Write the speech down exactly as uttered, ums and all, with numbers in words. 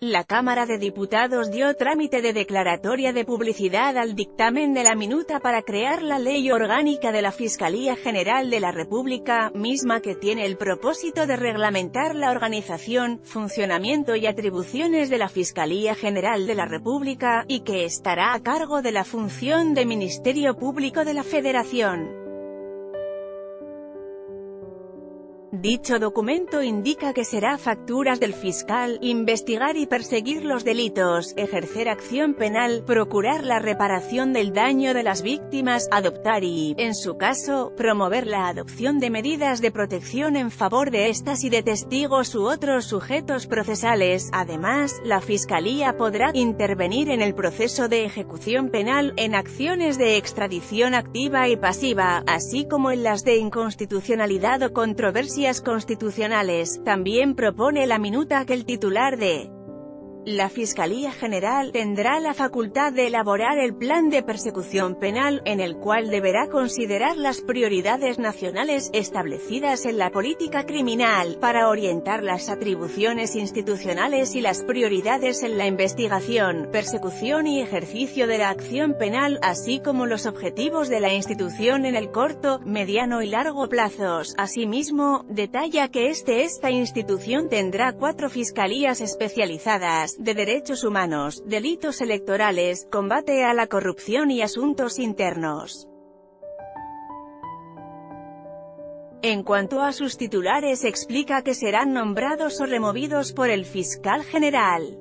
La Cámara de Diputados dio trámite de declaratoria de publicidad al dictamen de la minuta para crear la Ley Orgánica de la Fiscalía General de la República, misma que tiene el propósito de reglamentar la organización, funcionamiento y atribuciones de la Fiscalía General de la República, y que estará a cargo de la función de Ministerio Público de la Federación. Dicho documento indica que será facturas del fiscal, investigar y perseguir los delitos, ejercer acción penal, procurar la reparación del daño de las víctimas, adoptar y, en su caso, promover la adopción de medidas de protección en favor de estas y de testigos u otros sujetos procesales. Además, la Fiscalía podrá intervenir en el proceso de ejecución penal, en acciones de extradición activa y pasiva, así como en las de inconstitucionalidad o controversia constitucionales. También propone la minuta que el titular de la Fiscalía General tendrá la facultad de elaborar el plan de persecución penal, en el cual deberá considerar las prioridades nacionales establecidas en la política criminal, para orientar las atribuciones institucionales y las prioridades en la investigación, persecución y ejercicio de la acción penal, así como los objetivos de la institución en el corto, mediano y largo plazos. Asimismo, detalla que este esta institución tendrá cuatro fiscalías especializadas: de derechos humanos, delitos electorales, combate a la corrupción y asuntos internos. En cuanto a sus titulares, explica que serán nombrados o removidos por el fiscal general.